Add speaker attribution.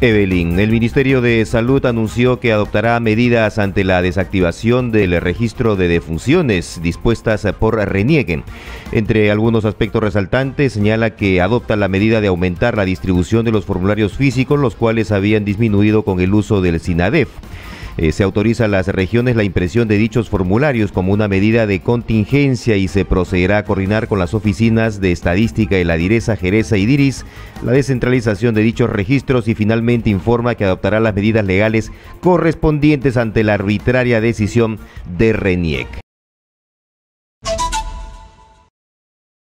Speaker 1: Evelyn, el Ministerio de Salud anunció que adoptará medidas ante la desactivación del registro de defunciones dispuestas por RENIEC. Entre algunos aspectos resaltantes, señala que adopta la medida de aumentar la distribución de los formularios físicos, los cuales habían disminuido con el uso del SINADEF. Se autoriza a las regiones la impresión de dichos formularios como una medida de contingencia y se procederá a coordinar con las oficinas de estadística de la DIRESA, Geresa y DIRIS la descentralización de dichos registros y finalmente informa que adoptará las medidas legales correspondientes ante la arbitraria decisión de RENIEC.